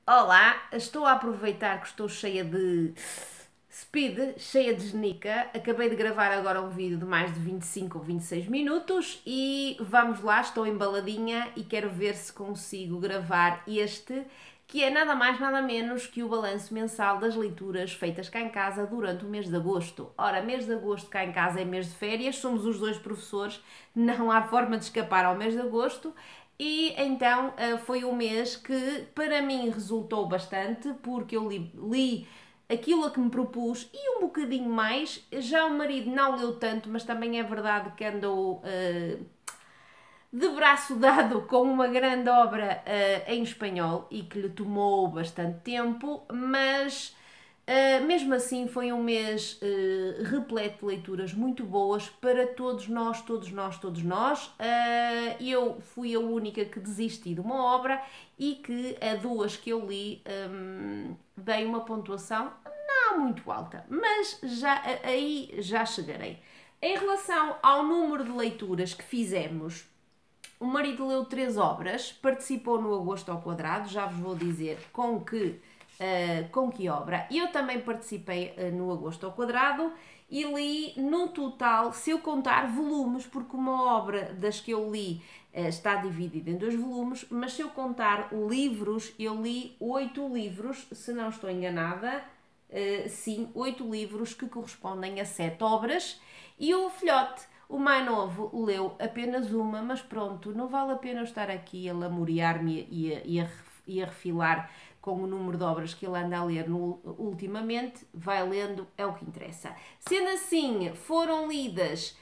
Olá, estou a aproveitar que estou cheia de speed, cheia de genica. Acabei de gravar agora um vídeo de mais de 25 ou 26 minutos e vamos lá, estou embaladinha e quero ver se consigo gravar este, que é nada mais nada menos que o balanço mensal das leituras feitas cá em casa durante o mês de agosto. Ora, mês de agosto cá em casa é mês de férias, somos os dois professores, não há forma de escapar ao mês de agosto. E então foi um mês que para mim resultou bastante, porque eu li aquilo a que me propus e um bocadinho mais. Já o marido não leu tanto, mas também é verdade que andou de braço dado com uma grande obra em espanhol e que lhe tomou bastante tempo, mas mesmo assim foi um mês repleto de leituras muito boas para todos nós, todos nós, todos nós. Eu fui a única que desisti de uma obra e que a duas que eu li dei uma pontuação não muito alta, mas aí já chegarei. Em relação ao número de leituras que fizemos, o marido leu 3 obras, participou no Agosto ao Quadrado, já vos vou dizer com que obra. Eu também participei no Agosto ao Quadrado e li no total, se eu contar volumes, porque uma obra das que eu li está dividida em 2 volumes, mas se eu contar livros, eu li 8 livros, se não estou enganada. Sim, 8 livros que correspondem a 7 obras e o filhote, o mais novo, leu apenas uma, mas pronto, não vale a pena eu estar aqui a lamuriar-me e a refilar com o número de obras que ele anda a ler ultimamente. Vai lendo, é o que interessa. Sendo assim, foram lidas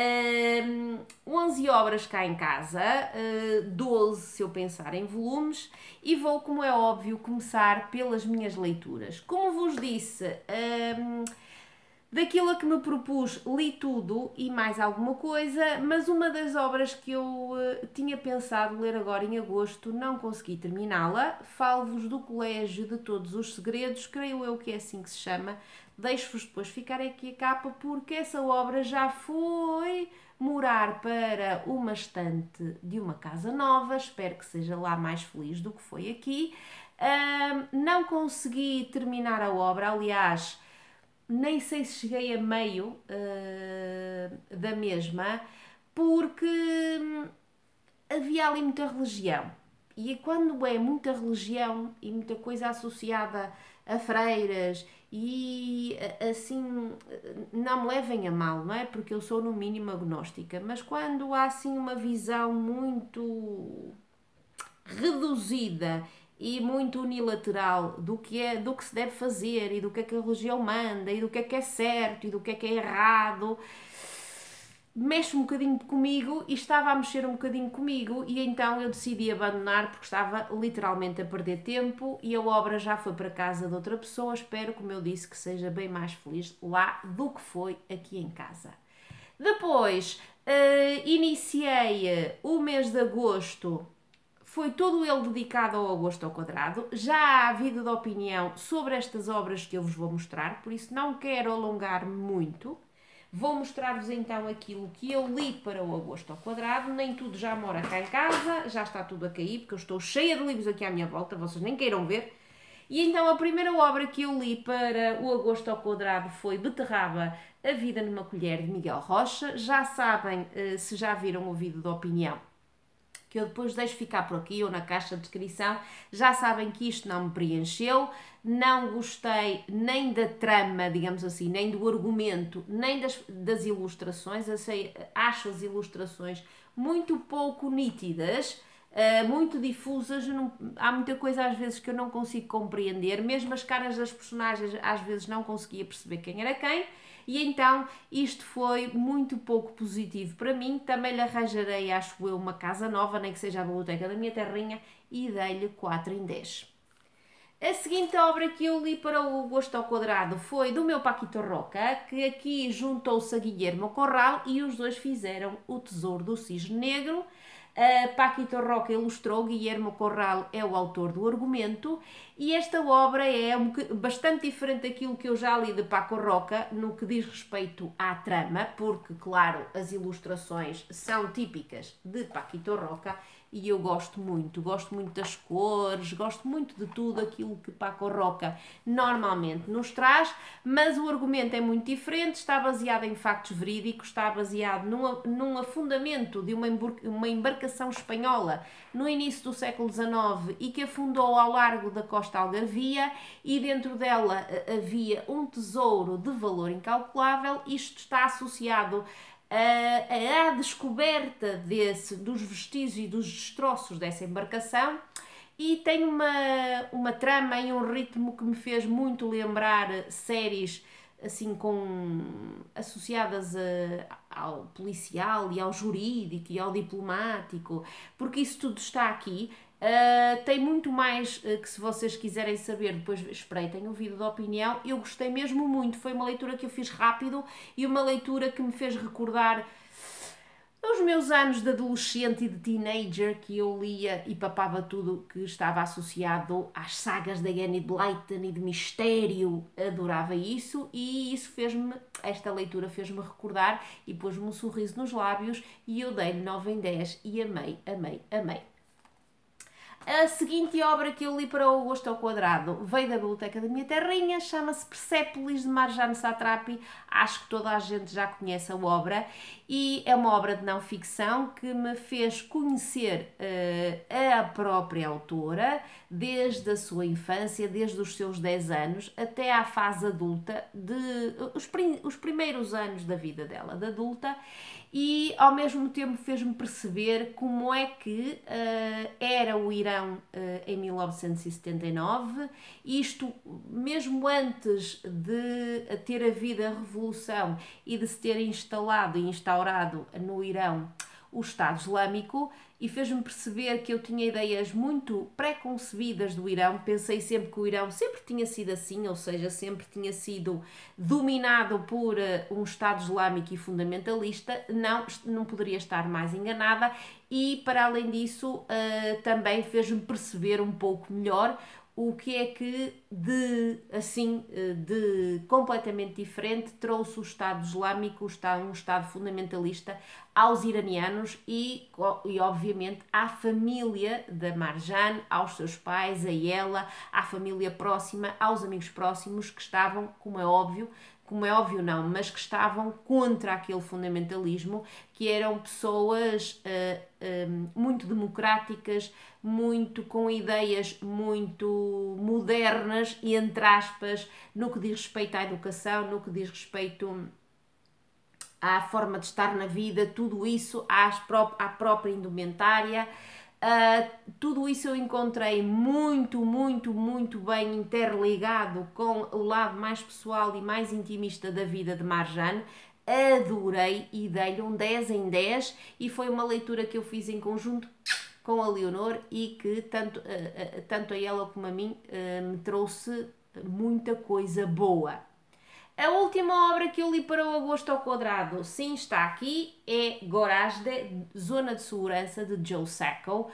11 obras cá em casa, 12 se eu pensar em volumes, e vou, como é óbvio, começar pelas minhas leituras. Como vos disse, daquilo a que me propus, li tudo e mais alguma coisa, mas uma das obras que eu tinha pensado ler agora em agosto, não consegui terminá-la. Falo-vos do Colégio de Todos os Segredos, creio eu que é assim que se chama. Deixo-vos depois ficar aqui a capa, porque essa obra já foi morar para uma estante de uma casa nova. Espero que seja lá mais feliz do que foi aqui. Não consegui terminar a obra, aliás, nem sei se cheguei a meio da mesma, porque havia ali muita religião. E quando é muita religião e muita coisa associada a freiras e assim, não me levem a mal, não é? Porque eu sou no mínimo agnóstica, mas quando há assim uma visão muito reduzida e muito unilateral do que se deve fazer e do que é a religião manda e do que é certo e do que é errado, mexe um bocadinho comigo e estava a mexer um bocadinho comigo, e então eu decidi abandonar porque estava literalmente a perder tempo e a obra já foi para casa de outra pessoa. Espero, como eu disse, que seja bem mais feliz lá do que foi aqui em casa. Depois iniciei o mês de agosto, foi todo ele dedicado ao Agosto ao Quadrado. Já há vídeo de opinião sobre estas obras que eu vos vou mostrar, por isso não quero alongar-me muito. Vou mostrar-vos então aquilo que eu li para o Agosto ao Quadrado. Nem tudo já mora cá em casa, já está tudo a cair, porque eu estou cheia de livros aqui à minha volta, vocês nem queiram ver. E então a primeira obra que eu li para o Agosto ao Quadrado foi Beterraba, A Vida numa Colher, de Miguel Rocha. Já sabem, se já viram o vídeo de opinião, que eu depois deixo ficar por aqui ou na caixa de descrição, já sabem que isto não me preencheu, não gostei nem da trama, digamos assim, nem do argumento, nem das ilustrações. Acho as ilustrações muito pouco nítidas, muito difusas. Há muita coisa às vezes que eu não consigo compreender, mesmo as caras das personagens às vezes não conseguia perceber quem era quem. E então isto foi muito pouco positivo para mim. Também lhe arranjarei, acho eu, uma casa nova, nem que seja a biblioteca da minha terrinha, e dei-lhe 4 em 10. A seguinte obra que eu li para o Agosto ao Quadrado foi do meu Paquito Roca, que aqui juntou-se a Guilherme Corral e os dois fizeram O Tesouro do Cisne Negro. Paquito Roca ilustrou, Guilherme Corral é o autor do argumento, e esta obra é bastante diferente daquilo que eu já li de Paco Roca no que diz respeito à trama, porque, claro, as ilustrações são típicas de Paquito Roca. e eu gosto muito das cores, gosto muito de tudo aquilo que Paco Roca normalmente nos traz, mas o argumento é muito diferente, está baseado em factos verídicos, está baseado num afundamento de uma embarcação espanhola no início do século XIX e que afundou ao largo da costa algarvia, e dentro dela havia um tesouro de valor incalculável. Isto está associado à descoberta dos vestígios e dos destroços dessa embarcação, e tem uma trama e um ritmo que me fez muito lembrar séries assim associadas ao policial e ao jurídico e ao diplomático, porque isso tudo está aqui. Tem muito mais que, se vocês quiserem saber, depois espreitem o vídeo de opinião. Eu gostei mesmo muito, foi uma leitura que eu fiz rápido e uma leitura que me fez recordar os meus anos de adolescente e de teenager, que eu lia e papava tudo que estava associado às sagas da Enid Blyton e de mistério. Adorava isso, e isso esta leitura fez-me recordar e pôs-me um sorriso nos lábios, e eu dei-lhe 9 em 10 e amei, amei, amei. A seguinte obra que eu li para o gosto ao quadrado veio da biblioteca da minha terrinha, chama-se Persépolis, de Marjane Satrapi. Acho que toda a gente já conhece a obra, e é uma obra de não ficção que me fez conhecer a própria autora desde a sua infância, desde os seus 10 anos até à fase adulta, os primeiros anos da vida dela, de adulta, e ao mesmo tempo fez-me perceber como é que era o Irão em 1979, isto mesmo antes de ter havido a revolução e de se ter instalado e instaurado no Irão o Estado Islâmico, e fez-me perceber que eu tinha ideias muito pré-concebidas do Irão. Pensei sempre que o Irão sempre tinha sido assim, ou seja, sempre tinha sido dominado por um Estado Islâmico e fundamentalista. Não poderia estar mais enganada, e para além disso também fez-me perceber um pouco melhor o que é que de completamente diferente trouxe o Estado Islâmico, um Estado fundamentalista, aos iranianos e obviamente à família da Marjane, aos seus pais, a ela, à família próxima, aos amigos próximos que estavam, como é óbvio não, mas que estavam contra aquele fundamentalismo, que eram pessoas muito democráticas, muito com ideias muito modernas e, entre aspas, no que diz respeito à educação, no que diz respeito à forma de estar na vida, tudo isso, à própria indumentária. Tudo isso eu encontrei muito bem interligado com o lado mais pessoal e mais intimista da vida de Marjane. Adorei e dei-lhe um 10 em 10, e foi uma leitura que eu fiz em conjunto com a Leonor e que tanto a ela como a mim me trouxe muita coisa boa. A última obra que eu li para o agosto ao quadrado, sim, está aqui, é Gorazde, Zona de Segurança, de Joe Sacco.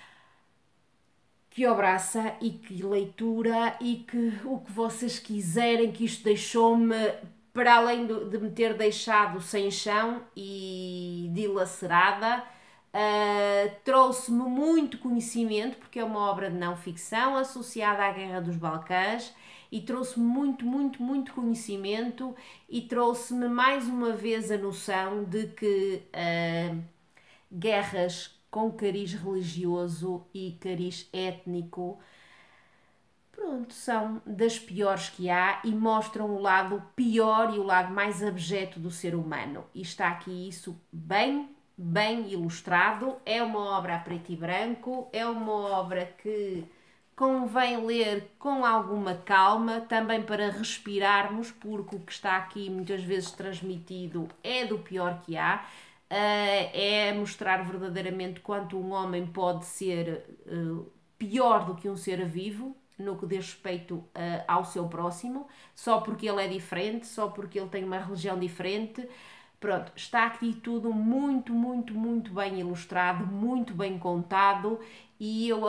Que obraça e que leitura, e que o que vocês quiserem, que isto deixou-me, para além de me ter deixado sem chão e dilacerada, trouxe-me muito conhecimento, porque é uma obra de não ficção associada à Guerra dos Balcãs, e trouxe-me muito conhecimento, e trouxe-me mais uma vez a noção de que guerras com cariz religioso e cariz étnico, pronto, são das piores que há, e mostram o lado pior e o lado mais abjeto do ser humano. E está aqui isso bem ilustrado. É uma obra a preto e branco, é uma obra que convém ler com alguma calma, também para respirarmos, porque o que está aqui muitas vezes transmitido é do pior que há. É mostrar verdadeiramente quanto um homem pode ser pior do que um ser vivo, no que diz respeito ao seu próximo, só porque ele é diferente, só porque ele tem uma religião diferente. Pronto, está aqui tudo muito bem ilustrado, muito bem contado, e eu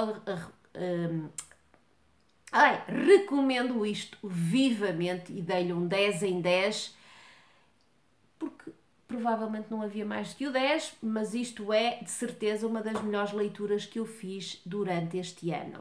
recomendo isto vivamente, e dei-lhe um 10 em 10, porque provavelmente não havia mais do que o 10, mas isto é de certeza uma das melhores leituras que eu fiz durante este ano.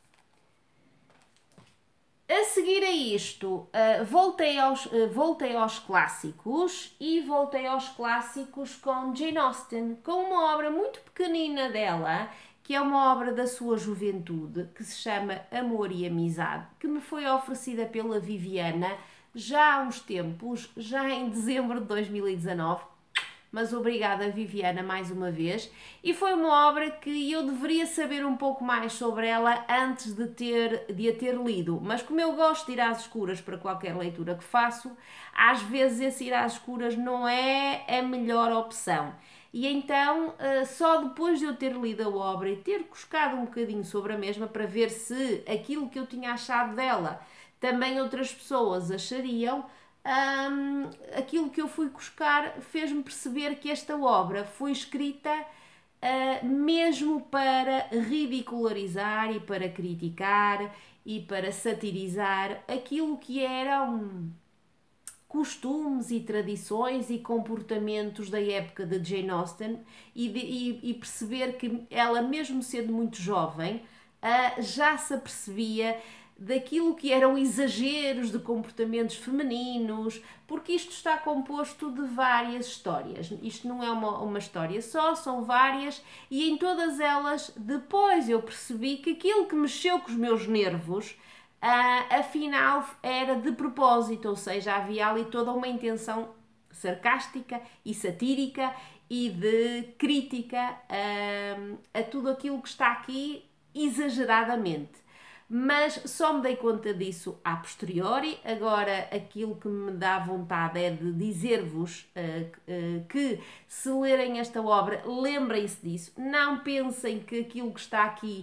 A seguir a isto, voltei aos clássicos e voltei aos clássicos com Jane Austen, com uma obra muito pequenina dela, que é uma obra da sua juventude, que se chama Amor e Amizade, que me foi oferecida pela Viviana já há uns tempos, já em dezembro de 2019, mas obrigada Viviana mais uma vez, e foi uma obra que eu deveria saber um pouco mais sobre ela antes de a ter lido, mas como eu gosto de ir às escuras para qualquer leitura que faço, às vezes esse ir às escuras não é a melhor opção. E então, só depois de eu ter lido a obra e ter buscado um bocadinho sobre a mesma para ver se aquilo que eu tinha achado dela também outras pessoas achariam, aquilo que eu fui buscar fez-me perceber que esta obra foi escrita mesmo para ridicularizar e para criticar e para satirizar aquilo que eram costumes e tradições e comportamentos da época de Jane Austen e perceber que ela, mesmo sendo muito jovem, já se apercebia daquilo que eram exageros de comportamentos femininos, porque isto está composto de várias histórias. Isto não é uma história só, são várias, e em todas elas depois eu percebi que aquilo que mexeu com os meus nervos, afinal era de propósito, ou seja, havia ali toda uma intenção sarcástica e satírica e de crítica a tudo aquilo que está aqui exageradamente. Mas só me dei conta disso a posteriori. Agora aquilo que me dá vontade é de dizer-vos que se lerem esta obra, lembrem-se disso, não pensem que aquilo que está aqui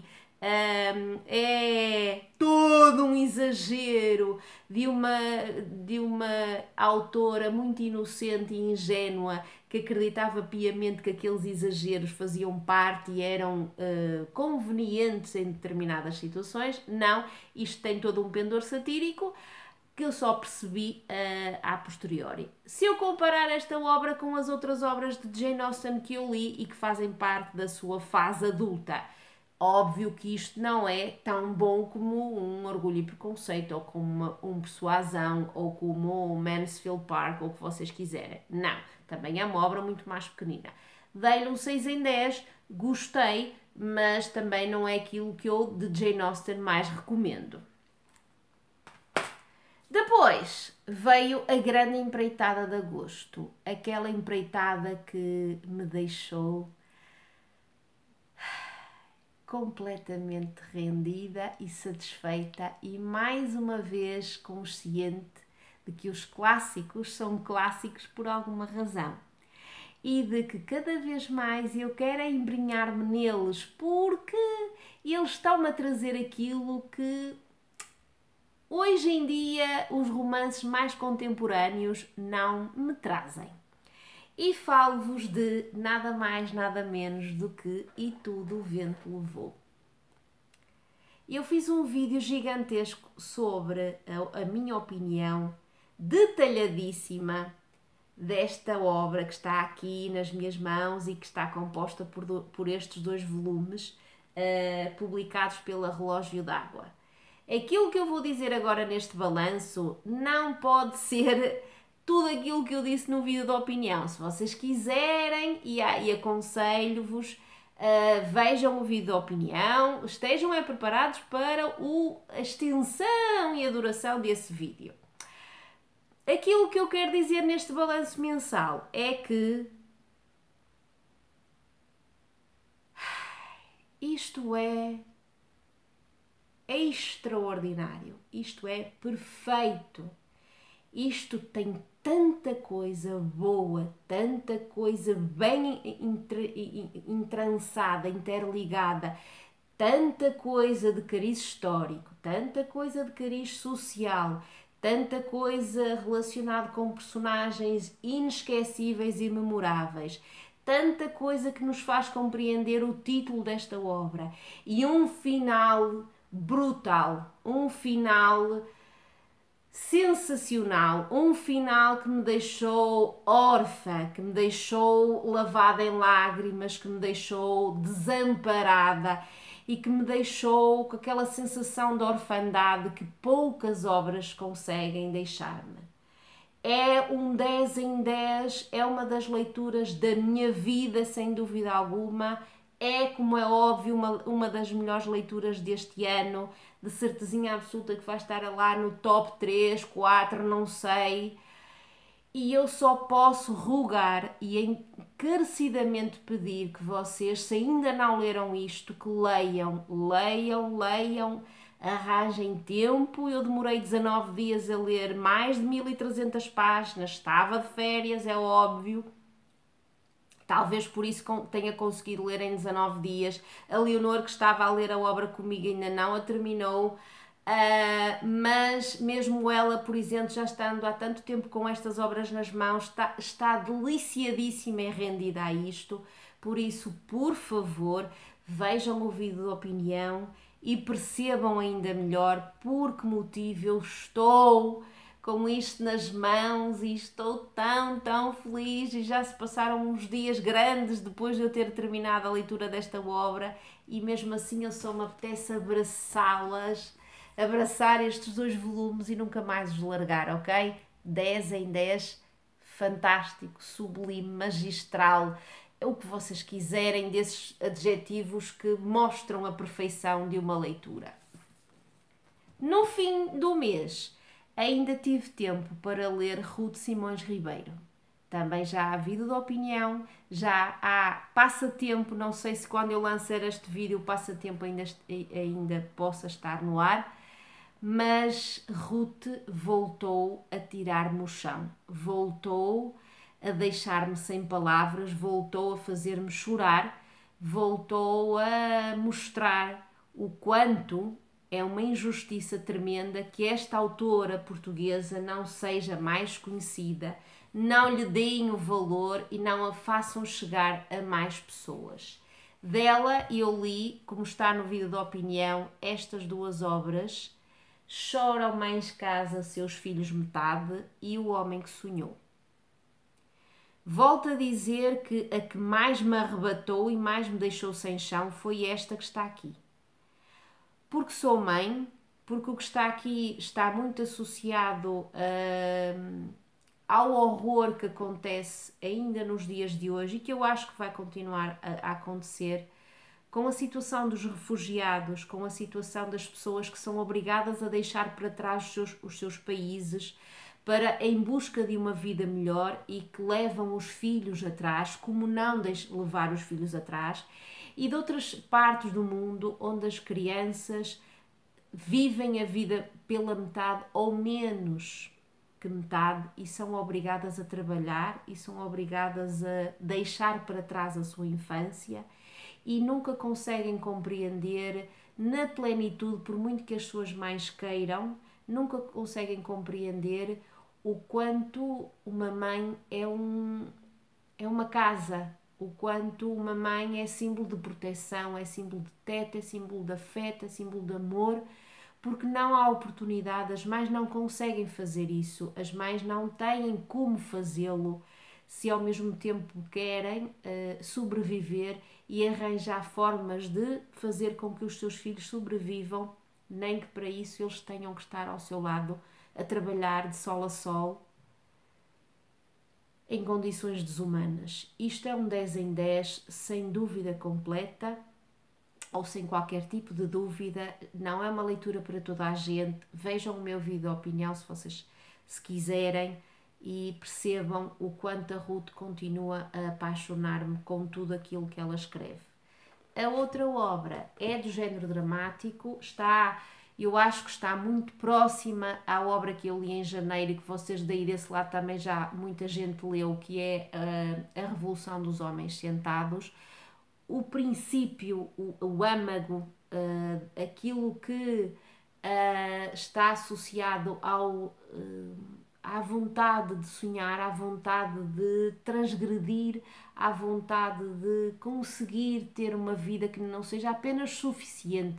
é todo um exagero de uma autora muito inocente e ingênua que acreditava piamente que aqueles exageros faziam parte e eram convenientes em determinadas situações. Não, isto tem todo um pendor satírico que eu só percebi a posteriori. Se eu comparar esta obra com as outras obras de Jane Austen que eu li e que fazem parte da sua fase adulta, óbvio que isto não é tão bom como um Orgulho e Preconceito, ou como um Persuasão, ou como o Mansfield Park, ou o que vocês quiserem. Não, também é uma obra muito mais pequenina. Dei-lhe um 6 em 10, gostei, mas também não é aquilo que eu de Jane Austen mais recomendo. Depois veio a grande empreitada de agosto, aquela empreitada que me deixou completamente rendida e satisfeita e mais uma vez consciente de que os clássicos são clássicos por alguma razão e de que cada vez mais eu quero embrenhar-me neles porque eles estão-me a trazer aquilo que hoje em dia os romances mais contemporâneos não me trazem. E falo-vos de nada mais, nada menos do que E Tudo o Vento Levou. Eu fiz um vídeo gigantesco sobre a minha opinião detalhadíssima desta obra que está aqui nas minhas mãos e que está composta por estes 2 volumes publicados pela Relógio d'Água. Aquilo que eu vou dizer agora neste balanço não pode ser tudo aquilo que eu disse no vídeo de opinião. Se vocês quiserem, e aconselho-vos, vejam o vídeo de opinião, estejam preparados para a extensão e a duração desse vídeo. Aquilo que eu quero dizer neste balanço mensal é que isto é extraordinário, isto é perfeito, isto tem tanta coisa boa, tanta coisa bem entrançada, interligada, tanta coisa de cariz histórico, tanta coisa de cariz social, tanta coisa relacionada com personagens inesquecíveis e memoráveis, tanta coisa que nos faz compreender o título desta obra e um final brutal, um final sensacional, um final que me deixou órfã, que me deixou lavada em lágrimas, que me deixou desamparada e que me deixou com aquela sensação de orfandade que poucas obras conseguem deixar-me. É um 10 em 10, é uma das leituras da minha vida, sem dúvida alguma. É, como é óbvio, uma das melhores leituras deste ano, de certezinha absoluta que vai estar lá no top 3, 4, não sei. E eu só posso rogar e encarecidamente pedir que vocês, se ainda não leram isto, que leiam, leiam, leiam, arranjem tempo. Eu demorei 19 dias a ler mais de 1300 páginas, estava de férias, é óbvio. Talvez por isso tenha conseguido ler em 19 dias. A Leonor, que estava a ler a obra comigo, ainda não a terminou. Mas mesmo ela, por exemplo, já estando há tanto tempo com estas obras nas mãos, está deliciadíssima e rendida a isto. Por isso, por favor, vejam o vídeo de opinião e percebam ainda melhor por que motivo eu estou com isto nas mãos e estou tão feliz. E já se passaram uns dias grandes depois de eu ter terminado a leitura desta obra e mesmo assim eu só me apetece abraçar estes 2 volumes e nunca mais os largar, ok? 10 em 10, fantástico, sublime, magistral, o que vocês quiserem desses adjetivos que mostram a perfeição de uma leitura. No fim do mês, ainda tive tempo para ler Ruth Simões Ribeiro. Também já há vídeo de opinião, já há passatempo, não sei se quando eu lançar este vídeo o passatempo ainda possa estar no ar, mas Ruth voltou a tirar-me o chão, voltou a deixar-me sem palavras, voltou a fazer-me chorar, voltou a mostrar o quanto é uma injustiça tremenda que esta autora portuguesa não seja mais conhecida, não lhe deem o valor e não a façam chegar a mais pessoas. Dela eu li, como está no vídeo de opinião, estas 2 obras, Choram Mães Casa Seus Filhos Metade e O Homem que Sonhou. Volto a dizer que a que mais me arrebatou e mais me deixou sem chão foi esta que está aqui. Porque sou mãe, porque o que está aqui está muito associado ao horror que acontece ainda nos dias de hoje e que eu acho que vai continuar a acontecer, com a situação dos refugiados, com a situação das pessoas que são obrigadas a deixar para trás os seus países para em busca de uma vida melhor e que levam os filhos atrás, como não levar os filhos atrás, e de outras partes do mundo onde as crianças vivem a vida pela metade ou menos que metade e são obrigadas a trabalhar e são obrigadas a deixar para trás a sua infância e nunca conseguem compreender na plenitude, por muito que as suas mães queiram, nunca conseguem compreender o quanto uma mãe é uma casa, o quanto uma mãe é símbolo de proteção, é símbolo de teto, é símbolo de afeto, é símbolo de amor, porque não há oportunidade, as mães não conseguem fazer isso, as mães não têm como fazê-lo se ao mesmo tempo querem sobreviver e arranjar formas de fazer com que os seus filhos sobrevivam, nem que para isso eles tenham que estar ao seu lado a trabalhar de sol a sol em condições desumanas. Isto é um 10 em 10, sem dúvida completa ou sem qualquer tipo de dúvida. Não é uma leitura para toda a gente. Vejam o meu vídeo de opinião se quiserem e percebam o quanto a Ruth continua a apaixonar-me com tudo aquilo que ela escreve. A outra obra é do género dramático, eu acho que está muito próxima à obra que eu li em janeiro e que vocês daí desse lado também já muita gente leu, que é a Revolução dos Homens Sentados. O princípio, o âmago, aquilo que está associado à vontade de sonhar, à vontade de transgredir, à vontade de conseguir ter uma vida que não seja apenas suficiente,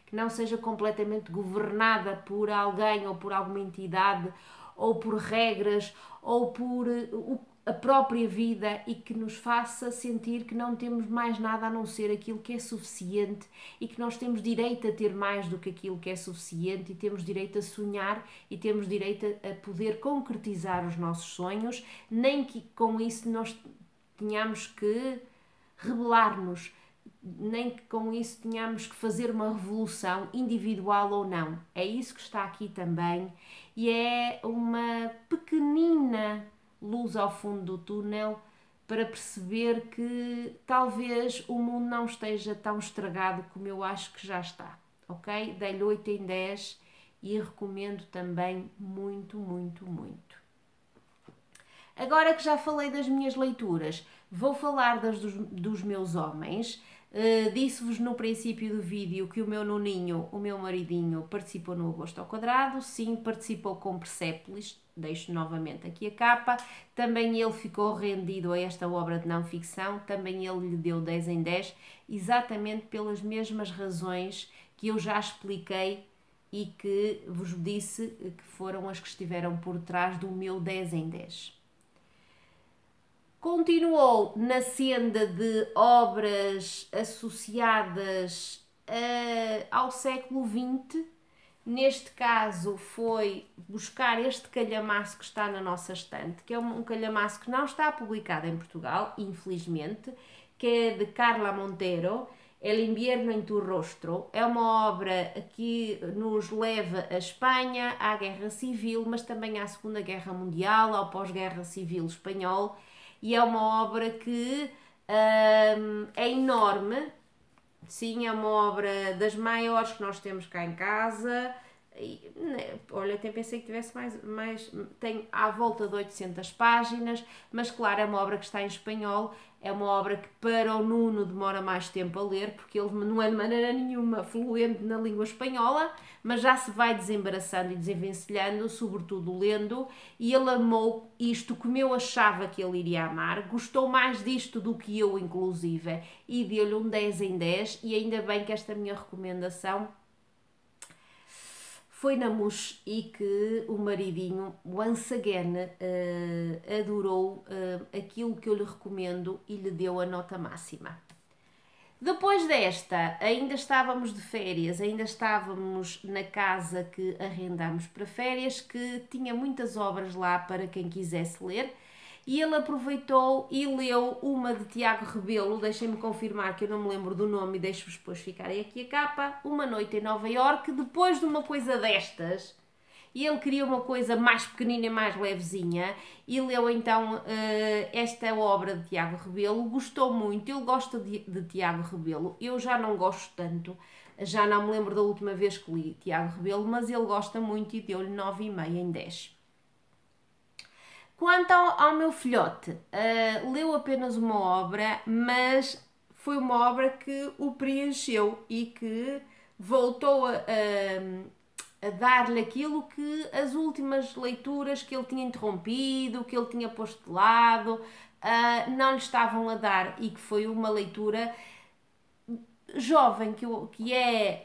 que não seja completamente governada por alguém ou por alguma entidade ou por regras ou por a própria vida, e que nos faça sentir que não temos mais nada a não ser aquilo que é suficiente e que nós temos direito a ter mais do que aquilo que é suficiente, e temos direito a sonhar e temos direito a poder concretizar os nossos sonhos, nem que com isso nós tenhamos que rebelar-nos, nem que com isso tenhamos que fazer uma revolução individual ou não. É isso que está aqui também, e é uma pequenina luz ao fundo do túnel para perceber que talvez o mundo não esteja tão estragado como eu acho que já está, ok? Dei-lhe 8 em 10 e recomendo também muito, muito, muito. Agora que já falei das minhas leituras, vou falar dos meus homens. Disse-vos no princípio do vídeo que o meu noninho, o meu maridinho, participou no Agosto ao Quadrado. Sim, participou com Persépolis. Deixo novamente aqui a capa. Também ele ficou rendido a esta obra de não ficção. Também ele lhe deu 10 em 10, exatamente pelas mesmas razões que eu já expliquei e que vos disse que foram as que estiveram por trás do meu 10 em 10. Continuou na senda de obras associadas ao século XX. Neste caso foi buscar este calhamaço que está na nossa estante, que é um calhamaço que não está publicado em Portugal, infelizmente, que é de Carla Monteiro, El invierno en tu rostro. É uma obra que nos leva à Espanha, à Guerra Civil, mas também à Segunda Guerra Mundial, ao pós-Guerra Civil espanhol, e é uma obra que é enorme. Sim, é uma obra das maiores que nós temos cá em casa. E, olha, até pensei que tivesse mais, tem à volta de 800 páginas, mas claro, é uma obra que está em espanhol, é uma obra que para o Nuno demora mais tempo a ler, porque ele não é de maneira nenhuma fluente na língua espanhola, mas já se vai desembaraçando e desenvencilhando, sobretudo lendo, e ele amou isto como eu achava que ele iria amar, gostou mais disto do que eu, inclusive, e deu-lhe um 10 em 10, e ainda bem que esta minha recomendação foi na MUS e que o maridinho, once again, adorou aquilo que eu lhe recomendo e lhe deu a nota máxima. Depois desta, ainda estávamos de férias, ainda estávamos na casa que arrendámos para férias, que tinha muitas obras lá para quem quisesse ler, e ele aproveitou e leu uma de Tiago Rebelo. Deixem-me confirmar que eu não me lembro do nome e deixo-vos depois ficarem aqui a capa. Uma Noite em Nova Iorque. Depois de uma coisa destas, e ele queria uma coisa mais pequenina e mais levezinha, e leu então esta obra de Tiago Rebelo. Gostou muito, ele gosta de Tiago Rebelo, eu já não gosto tanto, já não me lembro da última vez que li Tiago Rebelo, mas ele gosta muito e deu-lhe 9,5 em 10. Quanto ao meu filhote, leu apenas uma obra, mas foi uma obra que o preencheu e que voltou a dar-lhe aquilo que as últimas leituras que ele tinha interrompido, que ele tinha posto de lado, não lhe estavam a dar, e que foi uma leitura jovem, que é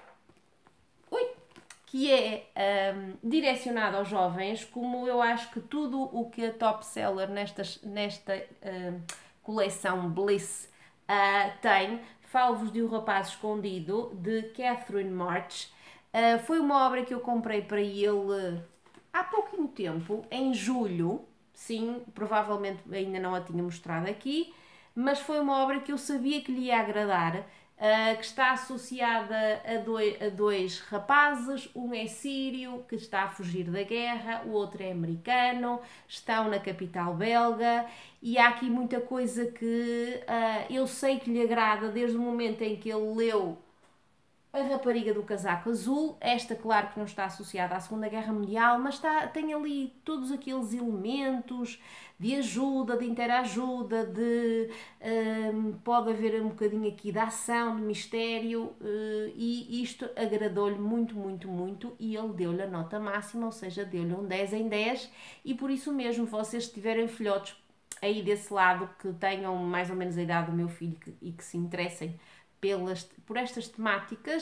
direcionado aos jovens, como eu acho que tudo o que a top seller nesta coleção Bliss tem. Falo-vos de O Rapaz Escondido, de Catherine March. Foi uma obra que eu comprei para ele há pouquinho tempo, em julho. Sim, provavelmente ainda não a tinha mostrado aqui, mas foi uma obra que eu sabia que lhe ia agradar. Que está associada a dois rapazes, um é sírio, que está a fugir da guerra, o outro é americano, estão na capital belga, e há aqui muita coisa que eu sei que lhe agrada desde o momento em que ele leu A Rapariga do Casaco Azul. Esta, claro que não está associada à Segunda Guerra Mundial, mas tem ali todos aqueles elementos de ajuda, de interajuda, pode haver um bocadinho aqui de ação, de mistério, e isto agradou-lhe muito, muito, muito, e ele deu-lhe a nota máxima, ou seja, deu-lhe um 10 em 10, e por isso mesmo, vocês se tiverem filhotes aí desse lado que tenham mais ou menos a idade do meu filho e que se interessem por estas temáticas,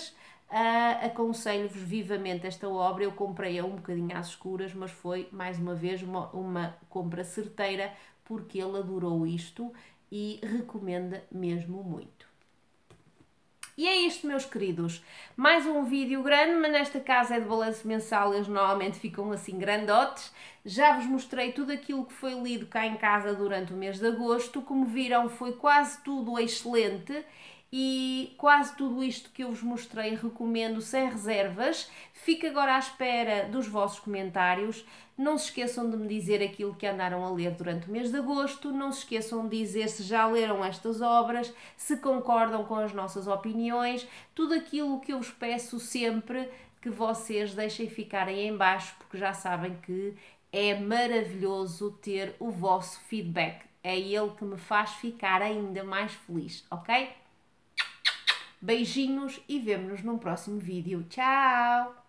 aconselho-vos vivamente esta obra. Eu comprei-a um bocadinho às escuras, mas foi mais uma vez uma compra certeira, porque ele adorou isto e recomenda mesmo muito. E é isto, meus queridos, mais um vídeo grande, mas nesta casa é de balanço mensal, eles normalmente ficam assim grandotes. Já vos mostrei tudo aquilo que foi lido cá em casa durante o mês de agosto. Como viram, foi quase tudo excelente e quase tudo isto que eu vos mostrei recomendo sem reservas. Fico agora à espera dos vossos comentários. Não se esqueçam de me dizer aquilo que andaram a ler durante o mês de agosto. Não se esqueçam de dizer se já leram estas obras, se concordam com as nossas opiniões. Tudo aquilo que eu vos peço sempre que vocês deixem ficarem em baixo, porque já sabem que é maravilhoso ter o vosso feedback. É ele que me faz ficar ainda mais feliz, ok? Beijinhos e vemo-nos num próximo vídeo. Tchau!